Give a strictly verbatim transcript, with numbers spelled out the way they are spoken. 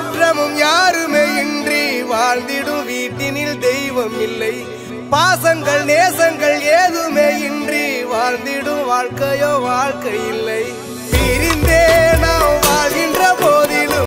சுற்றமும் யாருமே இன்றி வாழ்ந்திடும் வீட்டினில் தெய்வம் இல்லை. பாசங்கள் நேசங்கள் ஏதுமே இன்றி வாழ்ந்திடும் வாழ்க்கையோ வாழ்க்கை இல்லை.